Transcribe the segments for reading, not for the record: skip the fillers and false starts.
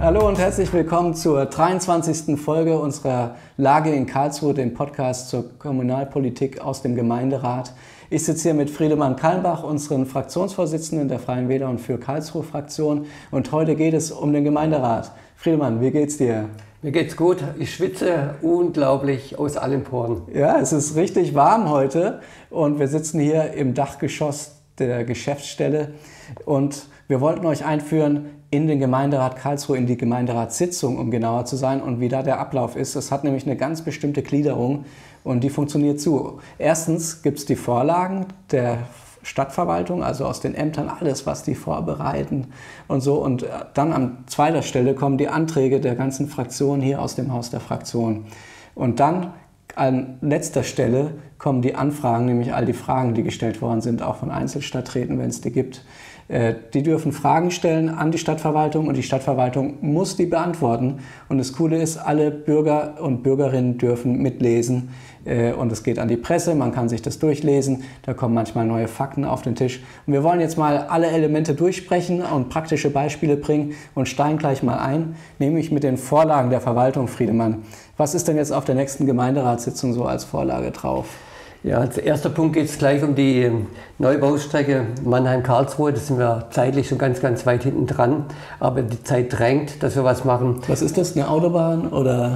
Hallo und herzlich willkommen zur 23. Folge unserer Lage in Karlsruhe, dem Podcast zur Kommunalpolitik aus dem Gemeinderat. Ich sitze hier mit Friedemann Kalmbach, unseren Fraktionsvorsitzenden der Freien Wähler und für Karlsruhe Fraktion. Und heute geht es um den Gemeinderat. Friedemann, wie geht's dir? Mir geht's gut. Ich schwitze unglaublich aus allen Poren. Ja, es ist richtig warm heute und wir sitzen hier im Dachgeschoss der Geschäftsstelle und wir wollten euch einführen in den Gemeinderat Karlsruhe, in die Gemeinderatssitzung, um genauer zu sein und wie da der Ablauf ist. Es hat nämlich eine ganz bestimmte Gliederung und die funktioniert so. Erstens gibt es die Vorlagen der Stadtverwaltung, also aus den Ämtern, alles, was die vorbereiten und so. Und dann an zweiter Stelle kommen die Anträge der ganzen Fraktionen hier aus dem Haus der Fraktion. Und dann an letzter Stelle kommen die Anfragen, nämlich all die Fragen, die gestellt worden sind, auch von Einzelstadträten, wenn es die gibt. Die dürfen Fragen stellen an die Stadtverwaltung und die Stadtverwaltung muss die beantworten. Und das Coole ist, alle Bürger und Bürgerinnen dürfen mitlesen und es geht an die Presse, man kann sich das durchlesen, da kommen manchmal neue Fakten auf den Tisch. Und wir wollen jetzt mal alle Elemente durchsprechen und praktische Beispiele bringen und steigen gleich mal ein, nämlich mit den Vorlagen der Verwaltung, Friedemann. Was ist denn jetzt auf der nächsten Gemeinderatssitzung so als Vorlage drauf? Ja, als erster Punkt geht es gleich um die Neubaustrecke Mannheim-Karlsruhe. Da sind wir zeitlich schon ganz weit hinten dran. Aber die Zeit drängt, dass wir was machen. Was ist das, eine Autobahn oder?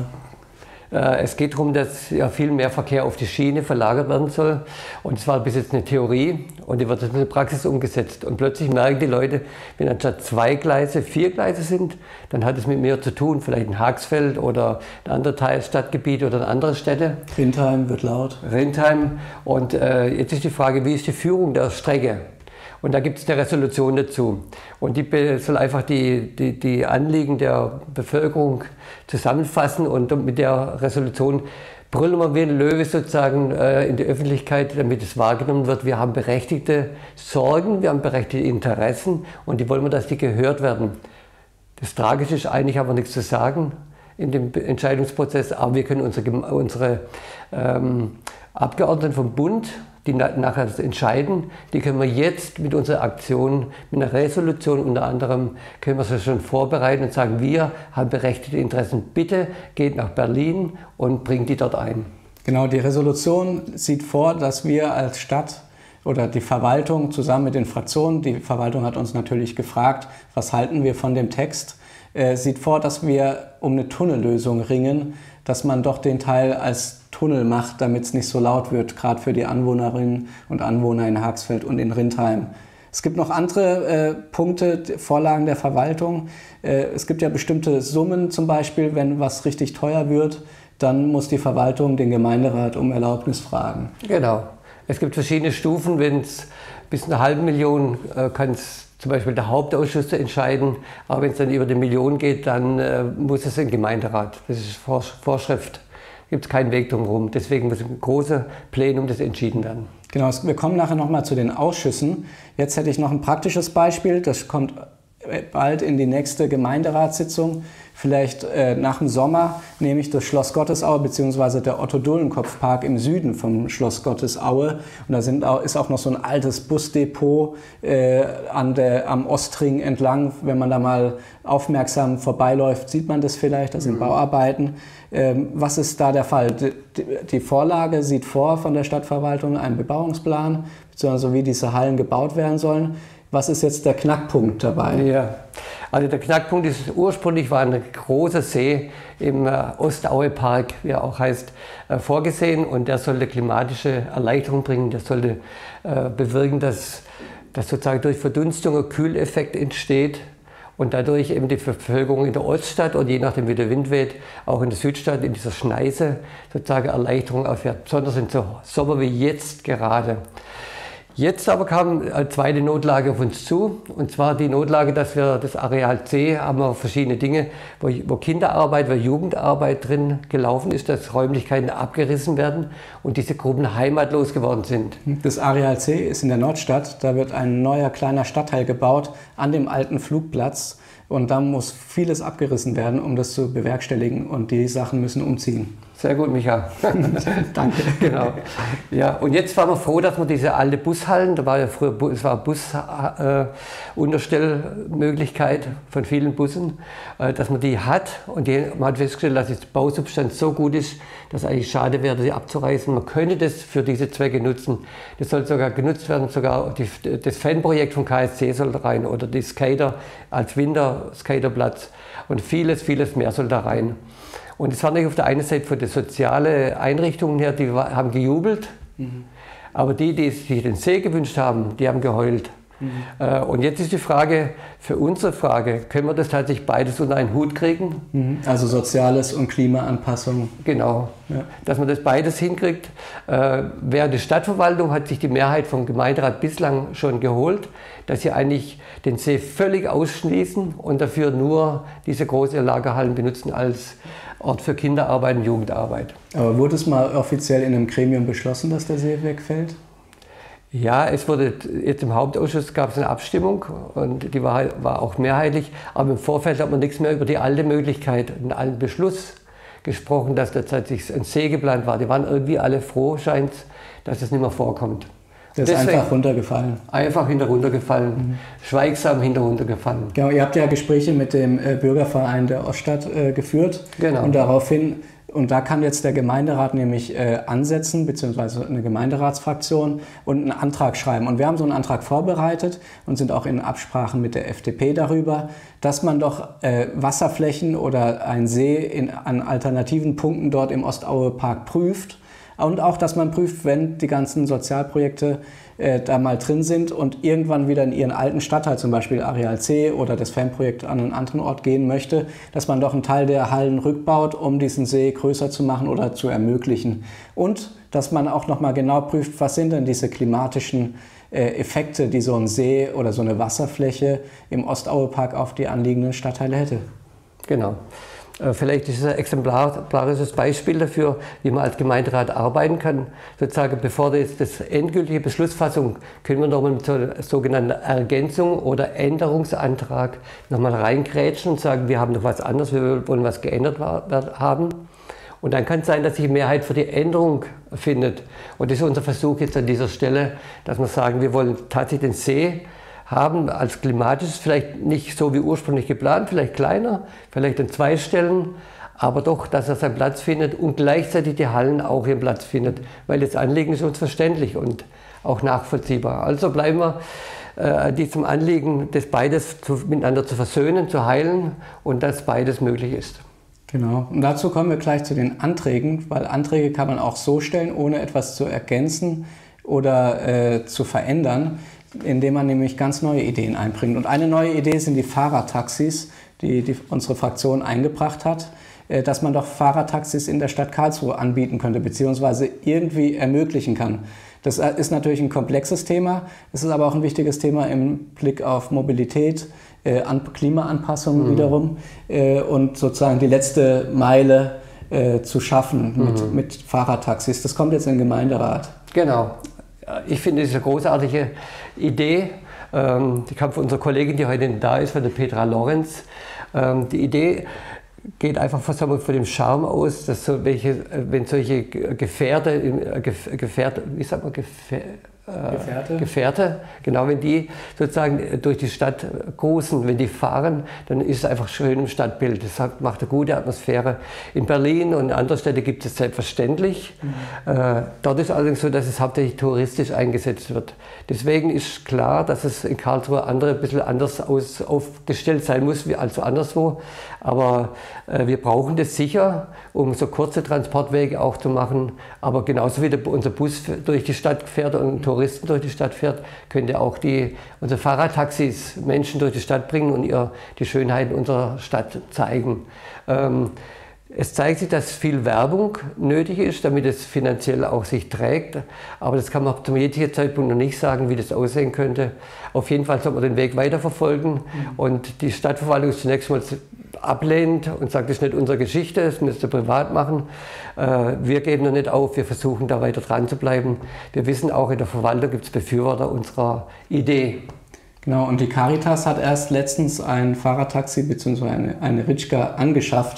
Es geht darum, dass ja viel mehr Verkehr auf die Schiene verlagert werden soll. Und es war bis jetzt eine Theorie und die wird jetzt in der Praxis umgesetzt. Und plötzlich merken die Leute, wenn anstatt 2 Gleise 4 Gleise sind, dann hat es mit mehr zu tun. Vielleicht in Haxfeld oder ein anderes Teilstadtgebiet oder in andere Städte. Rindheim wird laut. Rindheim. Und jetzt ist die Frage, wie ist die Führung der Strecke? Und da gibt es eine Resolution dazu. Und die soll einfach die Anliegen der Bevölkerung zusammenfassen. Und mit der Resolution brüllen wir wie ein Löwe sozusagen in die Öffentlichkeit, damit es wahrgenommen wird. Wir haben berechtigte Sorgen, wir haben berechtigte Interessen und die wollen wir, dass die gehört werden. Das Tragische ist, eigentlich haben wir nichts zu sagen in dem Entscheidungsprozess, aber wir können unsere Abgeordneten vom Bund, die nachher das entscheiden, die können wir jetzt mit unserer Aktion, mit einer Resolution unter anderem, können wir sie schon vorbereiten und sagen, wir haben berechtigte Interessen, bitte geht nach Berlin und bringt die dort ein. Genau, die Resolution sieht vor, dass wir als Stadt oder die Verwaltung zusammen mit den Fraktionen, die Verwaltung hat uns natürlich gefragt, was halten wir von dem Text, sieht vor, dass wir um eine Tunnellösung ringen, dass man doch den Teil als Tunnel macht, damit es nicht so laut wird, gerade für die Anwohnerinnen und Anwohner in Haxfeld und in Rindheim. Es gibt noch andere Punkte, Vorlagen der Verwaltung. Es gibt ja bestimmte Summen, zum Beispiel, wenn was richtig teuer wird, dann muss die Verwaltung den Gemeinderat um Erlaubnis fragen. Genau. Es gibt verschiedene Stufen. Wenn es bis 1,5 Million kann es zum Beispiel der Hauptausschuss entscheiden, aber wenn es dann über 1 Million geht, dann muss es ein Gemeinderat. Das ist Vorschrift. Gibt es keinen Weg drumherum. Deswegen muss im großen Plenum das entschieden werden. Genau, wir kommen nachher nochmal zu den Ausschüssen. Jetzt hätte ich noch ein praktisches Beispiel. Das kommt bald in die nächste Gemeinderatssitzung. Vielleicht nach dem Sommer nehme ich das Schloss Gottesaue bzw. der Otto-Dullenkopf-Park im Süden vom Schloss Gottesaue. Und da ist auch noch so ein altes Busdepot am Ostring entlang. Wenn man da mal aufmerksam vorbeiläuft, sieht man das vielleicht. Da sind Bauarbeiten. Was ist da der Fall? Die Vorlage sieht vor von der Stadtverwaltung einen Bebauungsplan, beziehungsweise wie diese Hallen gebaut werden sollen. Was ist jetzt der Knackpunkt dabei? Ja, also der Knackpunkt ist, ursprünglich war ein großer See im Ostaue-Park, wie er auch heißt, vorgesehen und der sollte klimatische Erleichterung bringen, der sollte bewirken, dass sozusagen durch Verdunstung ein Kühleffekt entsteht und dadurch eben die Bevölkerung in der Oststadt und je nachdem wie der Wind weht, auch in der Südstadt in dieser Schneise sozusagen Erleichterung erfährt, besonders in so Sommer wie jetzt gerade. Jetzt aber kam eine zweite Notlage auf uns zu, und zwar die Notlage, dass wir das Areal C haben wir verschiedene Dinge, wo Kinderarbeit, wo Jugendarbeit drin gelaufen ist, dass Räumlichkeiten abgerissen werden und diese Gruppen heimatlos geworden sind. Das Areal C ist in der Nordstadt, da wird ein neuer kleiner Stadtteil gebaut an dem alten Flugplatz und da muss vieles abgerissen werden, um das zu bewerkstelligen und die Sachen müssen umziehen. Sehr gut, Micha. Danke. Genau. Ja, und jetzt waren wir froh, dass wir diese alte Bushallen, da war ja früher Busunterstellmöglichkeit von vielen Bussen, dass man die hat. Und man hat festgestellt, dass der Bausubstand so gut ist, dass es eigentlich schade wäre, sie abzureißen. Man könnte das für diese Zwecke nutzen. Das soll sogar genutzt werden, sogar das Fanprojekt vom KSC soll rein oder die Skater als Winterskaterplatz und vieles, vieles mehr soll da rein. Und es war natürlich auf der einen Seite von den sozialen Einrichtungen her, die haben gejubelt, aber die sich den See gewünscht haben, die haben geheult. Und jetzt ist die Frage, für unsere Frage, können wir das tatsächlich beides unter einen Hut kriegen? Also Soziales und Klimaanpassung. Genau, ja. Dass man das beides hinkriegt. Während der Stadtverwaltung hat sich die Mehrheit vom Gemeinderat bislang schon geholt, dass sie eigentlich den See völlig ausschließen und dafür nur diese großen Lagerhallen benutzen als Ort für Kinderarbeit und Jugendarbeit. Aber wurde es mal offiziell in einem Gremium beschlossen, dass der See wegfällt? Ja, es wurde jetzt im Hauptausschuss gab es eine Abstimmung und die war auch mehrheitlich, aber im Vorfeld hat man nichts mehr über die alte Möglichkeit, einen alten Beschluss gesprochen, dass tatsächlich ein See geplant war. Die waren irgendwie alle froh, scheint, dass es nicht mehr vorkommt. Das ist einfach runtergefallen. Einfach runtergefallen, schweigsam runtergefallen. Genau, ihr habt ja Gespräche mit dem Bürgerverein der Oststadt geführt. Genau. Und daraufhin, und da kann jetzt der Gemeinderat nämlich ansetzen, beziehungsweise eine Gemeinderatsfraktion und einen Antrag schreiben. Und wir haben so einen Antrag vorbereitet und sind auch in Absprachen mit der FDP darüber, dass man doch Wasserflächen oder einen See an alternativen Punkten dort im Ostaue-Park prüft. Und auch, dass man prüft, wenn die ganzen Sozialprojekte da mal drin sind und irgendwann wieder in ihren alten Stadtteil, zum Beispiel Areal C oder das Fanprojekt an einen anderen Ort gehen möchte, dass man doch einen Teil der Hallen rückbaut, um diesen See größer zu machen oder zu ermöglichen. Und dass man auch nochmal genau prüft, was sind denn diese klimatischen Effekte, die so ein See oder so eine Wasserfläche im Ostaue-Park auf die anliegenden Stadtteile hätte. Genau. Vielleicht ist es ein exemplarisches Beispiel dafür, wie man als Gemeinderat arbeiten kann. Sozusagen, bevor das endgültige Beschlussfassung, können wir nochmal mit so einer sogenannten Ergänzung oder Änderungsantrag nochmal reingrätschen und sagen, wir haben noch was anderes, wir wollen was geändert haben. Und dann kann es sein, dass sich die Mehrheit für die Änderung findet. Und das ist unser Versuch jetzt an dieser Stelle, dass wir sagen, wir wollen tatsächlich den See haben als klimatisches, vielleicht nicht so wie ursprünglich geplant, vielleicht kleiner, vielleicht an 2 Stellen, aber doch, dass er seinen Platz findet und gleichzeitig die Hallen auch ihren Platz findet, weil das Anliegen ist uns verständlich und auch nachvollziehbar. Also bleiben wir diesem Anliegen, das beides miteinander zu versöhnen, zu heilen und dass beides möglich ist. Genau, und dazu kommen wir gleich zu den Anträgen, weil Anträge kann man auch so stellen, ohne etwas zu ergänzen oder zu verändern, indem man nämlich ganz neue Ideen einbringt. Und eine neue Idee sind die Fahrradtaxis, die unsere Fraktion eingebracht hat, dass man doch Fahrradtaxis in der Stadt Karlsruhe anbieten könnte, beziehungsweise irgendwie ermöglichen kann. Das ist natürlich ein komplexes Thema, es ist aber auch ein wichtiges Thema im Blick auf Mobilität, Klimaanpassung wiederum und sozusagen die letzte Meile zu schaffen mit Fahrradtaxis. Das kommt jetzt in den Gemeinderat. Genau. Ich finde, das ist eine großartige Idee. Die kam von unserer Kollegin, die heute da ist, von der Petra Lorenz. Die Idee geht einfach von dem Charme aus, dass wenn solche Gefährte, genau, wenn die sozusagen durch die Stadt cruisen, wenn die fahren, dann ist es einfach schön im Stadtbild. Das macht eine gute Atmosphäre. In Berlin und in anderen Städten gibt es selbstverständlich. Dort ist allerdings so, dass es hauptsächlich touristisch eingesetzt wird. Deswegen ist klar, dass es in Karlsruhe ein bisschen anders aufgestellt sein muss als anderswo. Aber wir brauchen das sicher, um so kurze Transportwege auch zu machen. Aber genauso wie unser Bus durch die Stadt fährt und Touristen durch die Stadt fährt, könnte auch unsere Fahrradtaxis Menschen durch die Stadt bringen und ihr die Schönheiten unserer Stadt zeigen. Es zeigt sich, dass viel Werbung nötig ist, damit es finanziell auch sich trägt. Aber das kann man zum jetzigen Zeitpunkt noch nicht sagen, wie das aussehen könnte. Auf jeden Fall sollte man den Weg weiterverfolgen. Und die Stadtverwaltung ist zunächst mal ablehnt und sagt, das ist nicht unsere Geschichte, das müsst ihr privat machen. Wir geben noch nicht auf, wir versuchen da weiter dran zu bleiben. Wir wissen auch, in der Verwaltung gibt es Befürworter unserer Idee. Genau, und die Caritas hat erst letztens ein Fahrradtaxi bzw. eine Ritschka angeschafft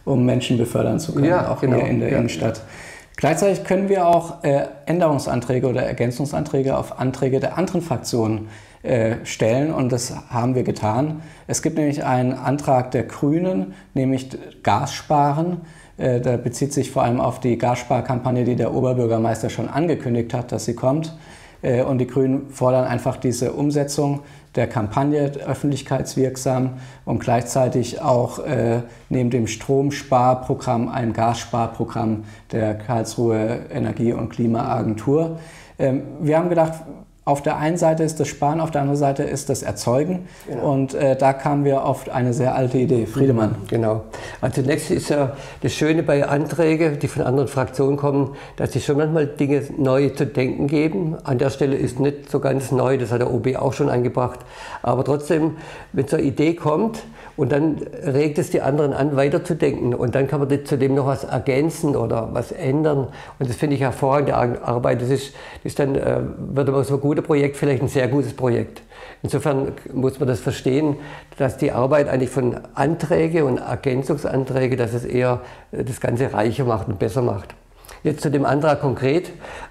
um Menschen befördern zu können, ja, auch genau, hier in der Innenstadt. Gleichzeitig können wir auch Änderungsanträge oder Ergänzungsanträge auf Anträge der anderen Fraktionen stellen, und das haben wir getan. Es gibt nämlich einen Antrag der Grünen, nämlich Gas sparen. Der bezieht sich vor allem auf die Gassparkampagne, die der Oberbürgermeister schon angekündigt hat, dass sie kommt. Und die Grünen fordern einfach diese Umsetzung der Kampagne öffentlichkeitswirksam und gleichzeitig auch neben dem Stromsparprogramm ein Gassparprogramm der Karlsruhe Energie- und Klimaagentur. Wir haben gedacht, auf der einen Seite ist das Sparen, auf der anderen Seite ist das Erzeugen. Genau. Und da kamen wir auf eine sehr alte Idee. Friedemann. Genau. Also zunächst ist ja das Schöne bei Anträgen, die von anderen Fraktionen kommen, dass sie schon manchmal Dinge neu zu denken geben. An der Stelle ist nicht so ganz neu, das hat der OB auch schon eingebracht. Aber trotzdem, wenn so eine Idee kommt, und dann regt es die anderen an, weiterzudenken. Und dann kann man zudem noch was ergänzen oder was ändern. Und das finde ich hervorragende Arbeit. Das ist dann, wird aber so ein gutes Projekt vielleicht ein sehr gutes Projekt. Insofern muss man das verstehen, dass die Arbeit eigentlich von Anträgen und Ergänzungsanträgen, dass es eher das Ganze reicher macht und besser macht. Jetzt zu dem Antrag konkret.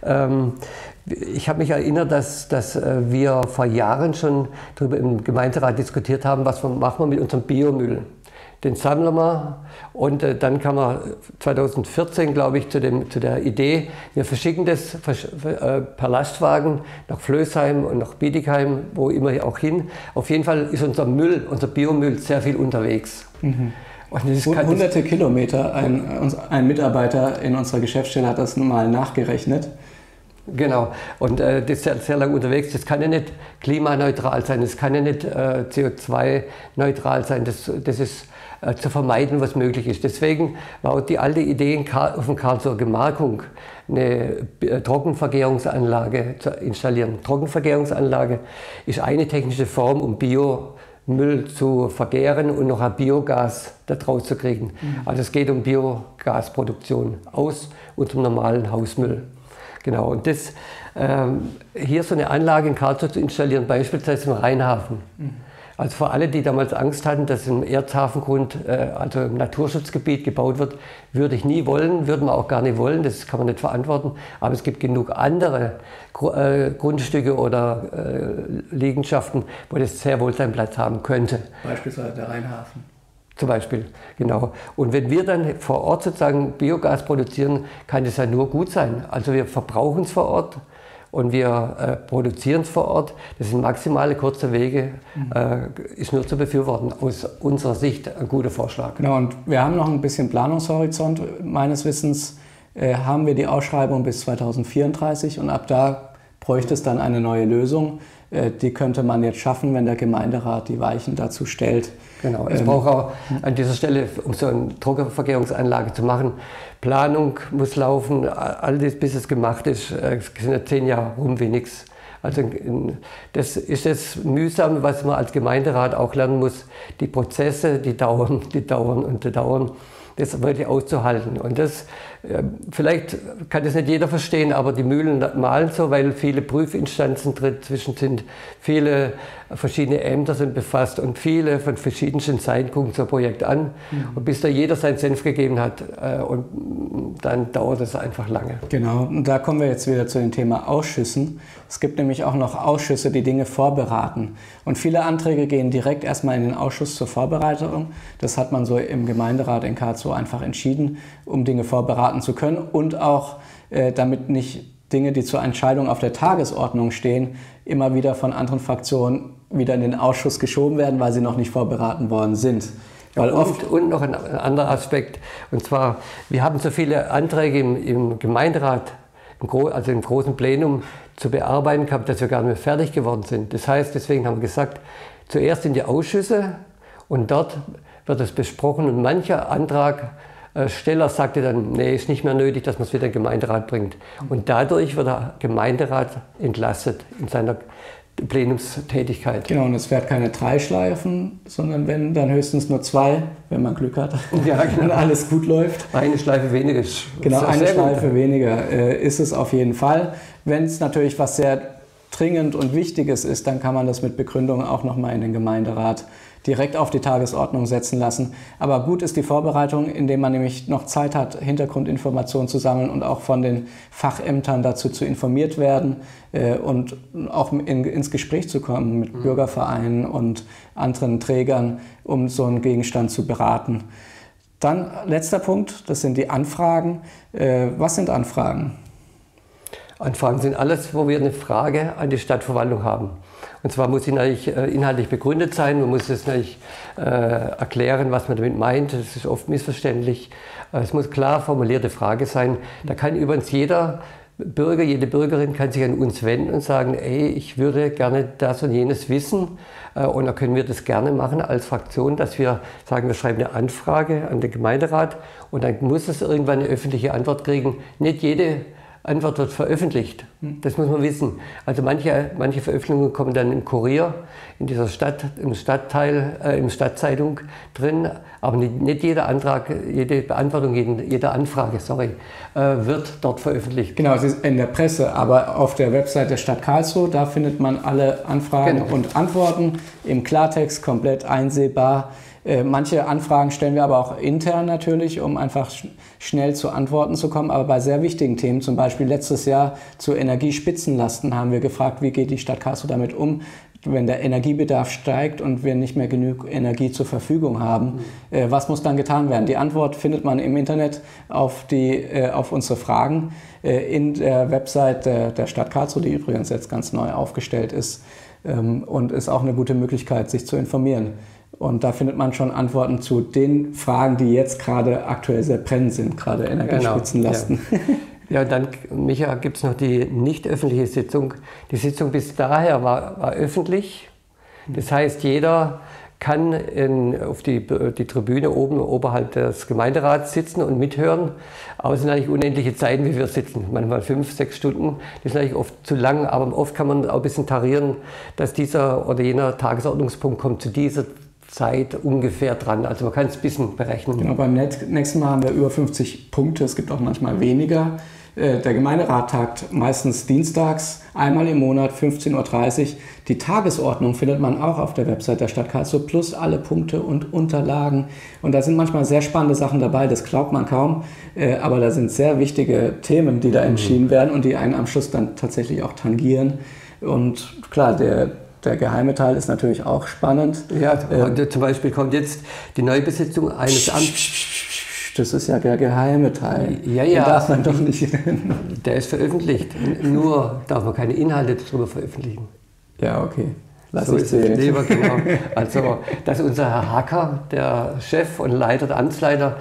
Ich habe mich erinnert, dass wir vor Jahren schon darüber im Gemeinderat diskutiert haben, was machen wir mit unserem Biomüll. Den sammeln wir, und dann kam man 2014, glaube ich, zu der Idee, wir verschicken das per Lastwagen nach Flößheim und nach Bietigheim, wo immer auch hin. Auf jeden Fall ist unser Biomüll sehr viel unterwegs. Mhm. Hunderte Kilometer. Ein Mitarbeiter in unserer Geschäftsstelle hat das nun mal nachgerechnet. Genau, und das ist sehr lange unterwegs. Das kann ja nicht klimaneutral sein, das kann ja nicht CO2-neutral sein. Das ist zu vermeiden, was möglich ist. Deswegen war auch die alte Idee auf der Karlsruher Gemarkung, eine Trockenvergärungsanlage zu installieren. Trockenvergärungsanlage ist eine technische Form, um Biomüll zu vergären und noch ein Biogas daraus zu kriegen. Also es geht um Biogasproduktion aus unserem normalen Hausmüll. Genau, und das, hier so eine Anlage in Karlsruhe zu installieren, beispielsweise im Rheinhafen. Also für alle, die damals Angst hatten, dass im Erzhafengrund, also im Naturschutzgebiet gebaut wird, würde ich nie wollen, würden wir auch gar nicht wollen, das kann man nicht verantworten. Aber es gibt genug andere Grundstücke oder Liegenschaften, wo das sehr wohl seinen Platz haben könnte. Beispielsweise der Rheinhafen. Zum Beispiel, genau. Und wenn wir dann vor Ort sozusagen Biogas produzieren, kann das ja nur gut sein. Also wir verbrauchen es vor Ort und wir produzieren es vor Ort. Das sind maximale kurze Wege, ist nur zu befürworten. Aus unserer Sicht ein guter Vorschlag. Genau, und wir haben noch ein bisschen Planungshorizont. Meines Wissens haben wir die Ausschreibung bis 2034, und ab da bräuchte es dann eine neue Lösung. Die könnte man jetzt schaffen, wenn der Gemeinderat die Weichen dazu stellt. Genau, es braucht auch an dieser Stelle, um so eine Trockenvergärungsanlage zu machen, Planung muss laufen, all das, bis es gemacht ist, es sind ja 10 Jahre rum wie nichts. Also das ist jetzt mühsam, was man als Gemeinderat auch lernen muss. Die Prozesse, die dauern. Das wirklich auszuhalten. Und das, vielleicht kann das nicht jeder verstehen, aber die Mühlen malen so, weil viele Prüfinstanzen dazwischen sind, viele verschiedene Ämter sind befasst und viele von verschiedenen Seiten gucken so ein Projekt an. Und bis da jeder seinen Senf gegeben hat, und dann dauert es einfach lange. Genau, und da kommen wir jetzt wieder zu dem Thema Ausschüssen. Es gibt nämlich auch noch Ausschüsse, die Dinge vorberaten. Und viele Anträge gehen direkt erstmal in den Ausschuss zur Vorbereitung. Das hat man so im Gemeinderat in Karlsruhe einfach entschieden, um Dinge vorberaten zu können und auch damit nicht Dinge, die zur Entscheidung auf der Tagesordnung stehen, immer wieder von anderen Fraktionen wieder in den Ausschuss geschoben werden, weil sie noch nicht vorberaten worden sind. Weil und noch ein anderer Aspekt, und zwar, wir haben so viele Anträge im Gemeinderat, also im großen Plenum, zu bearbeiten gehabt, dass wir gar nicht mehr fertig geworden sind. Das heißt, deswegen haben wir gesagt, zuerst in die Ausschüsse und dort wird es besprochen, und mancher Antragsteller sagte dann, nee, ist nicht mehr nötig, dass man es wieder in den Gemeinderat bringt. Und dadurch wird der Gemeinderat entlastet in seiner Plenumstätigkeit. Genau, und es fährt keine 3 Schleifen, sondern wenn, dann höchstens nur 2, wenn man Glück hat, ja, genau. Und alles gut läuft. Eine Schleife weniger ist. Genau, eine Schleife weniger ist es auf jeden Fall. Wenn es natürlich was sehr dringend und Wichtiges ist, dann kann man das mit Begründung auch nochmal in den Gemeinderat direkt auf die Tagesordnung setzen lassen. Aber gut ist die Vorbereitung, indem man nämlich noch Zeit hat, Hintergrundinformationen zu sammeln und auch von den Fachämtern dazu zu informiert werden und auch ins Gespräch zu kommen mit Bürgervereinen und anderen Trägern, um so einen Gegenstand zu beraten. Dann letzter Punkt, das sind die Anfragen. Was sind Anfragen? Anfragen sind alles, wo wir eine Frage an die Stadtverwaltung haben. Und zwar muss sie natürlich inhaltlich begründet sein, man muss es natürlich erklären, was man damit meint, das ist oft missverständlich. Es muss klar formulierte Frage sein. Da kann übrigens jeder Bürger, jede Bürgerin kann sich an uns wenden und sagen, ey, ich würde gerne das und jenes wissen. Und da können wir das gerne machen als Fraktion, dass wir sagen, wir schreiben eine Anfrage an den Gemeinderat und dann muss es irgendwann eine öffentliche Antwort kriegen. Nicht jede Antwort wird veröffentlicht. Das muss man wissen. Also manche Veröffentlichungen kommen dann im Kurier, in dieser im Stadtzeitung drin, aber nicht jeder Antrag, jede Beantwortung jeder Anfrage, wird dort veröffentlicht. Genau, es ist in der Presse, aber auf der Website der Stadt Karlsruhe, da findet man alle Anfragen und Antworten im Klartext komplett einsehbar. Manche Anfragen stellen wir aber auch intern natürlich, um einfach schnell zu Antworten zu kommen. Aber bei sehr wichtigen Themen, zum Beispiel letztes Jahr zu Energiespitzenlasten, haben wir gefragt, wie geht die Stadt Karlsruhe damit um, wenn der Energiebedarf steigt und wir nicht mehr genug Energie zur Verfügung haben. Was muss dann getan werden? Die Antwort findet man im Internet auf unsere Fragen in der Website der Stadt Karlsruhe, die übrigens jetzt ganz neu aufgestellt ist und ist auch eine gute Möglichkeit, sich zu informieren. Und da findet man schon Antworten zu den Fragen, die jetzt gerade aktuell sehr brennend sind, gerade Energiespitzenlasten. Genau, ja. Ja, dann, Micha, gibt es noch die nicht öffentliche Sitzung. Die Sitzung bis daher war öffentlich. Das heißt, jeder kann auf die Tribüne oberhalb des Gemeinderats sitzen und mithören. Aber es sind eigentlich unendliche Zeiten, wie wir sitzen. Manchmal 5, 6 Stunden. Das ist eigentlich oft zu lang, aber oft kann man auch ein bisschen tarieren, dass dieser oder jener Tagesordnungspunkt kommt zu dieser Zeit ungefähr dran. Also man kann es ein bisschen berechnen. Genau, beim nächsten Mal haben wir über 50 Punkte. Es gibt auch manchmal weniger. Der Gemeinderat tagt meistens dienstags, einmal im Monat, 15:30 Uhr. Die Tagesordnung findet man auch auf der Website der Stadt Karlsruhe, plus alle Punkte und Unterlagen. Und da sind manchmal sehr spannende Sachen dabei, das glaubt man kaum. Aber da sind sehr wichtige Themen, die da entschieden werden und die einen am Schluss dann tatsächlich auch tangieren. Und klar, der geheime Teil ist natürlich auch spannend. Ja, zum Beispiel kommt jetzt die Neubesetzung eines Amts. Das ist ja der geheime Teil. Ja. Den darf man doch nicht nennen. Der ist veröffentlicht. Nur darf man keine Inhalte darüber veröffentlichen. Ja, okay. Lass so ist es lieber, genau. Also, dass unser Herr Hacker, der Chef und Leiter, der Amtsleiter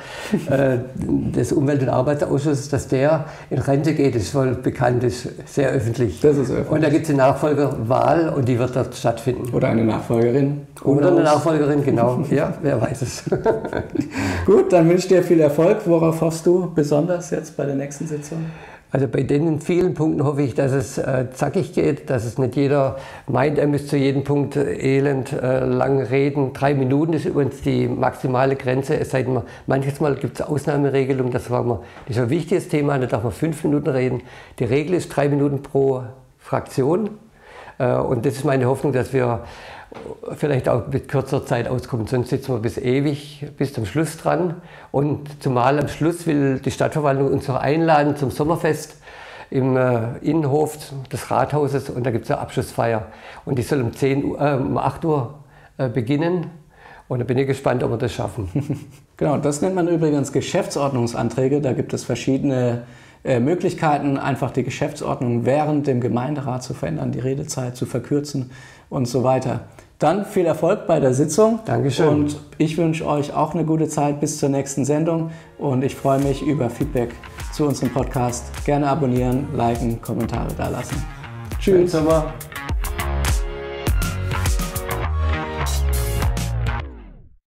des Umwelt- und Arbeitsausschusses, dass der in Rente geht, ist wohl bekannt, ist sehr öffentlich. Das ist öffentlich. Und da gibt es eine Nachfolgerwahl und die wird dort stattfinden. Oder eine Nachfolgerin. Oder eine Nachfolgerin, genau. Ja, wer weiß es. Gut, dann wünsche ich dir viel Erfolg. Worauf hoffst du besonders jetzt bei der nächsten Sitzung? Also bei den vielen Punkten hoffe ich, dass es zackig geht, dass es nicht jeder meint, er müsste zu jedem Punkt elend lang reden. 3 Minuten ist übrigens die maximale Grenze, es sei denn, manches Mal gibt es Ausnahmeregelungen, das ist ein wichtiges Thema, da darf man 5 Minuten reden. Die Regel ist 3 Minuten pro Fraktion und das ist meine Hoffnung, dass wir vielleicht auch mit kürzer Zeit auskommen, sonst sitzen wir bis zum Schluss dran. Und zumal am Schluss will die Stadtverwaltung uns noch einladen zum Sommerfest im Innenhof des Rathauses und da gibt es eine Abschlussfeier. Und die soll um 8 Uhr beginnen und da bin ich gespannt, ob wir das schaffen. Genau, das nennt man übrigens Geschäftsordnungsanträge. Da gibt es verschiedene Möglichkeiten, einfach die Geschäftsordnung während dem Gemeinderat zu verändern, die Redezeit zu verkürzen und so weiter. Dann viel Erfolg bei der Sitzung. Dankeschön. Und ich wünsche euch auch eine gute Zeit bis zur nächsten Sendung. Und ich freue mich über Feedback zu unserem Podcast. Gerne abonnieren, liken, Kommentare dalassen. Tschüss. Sommer.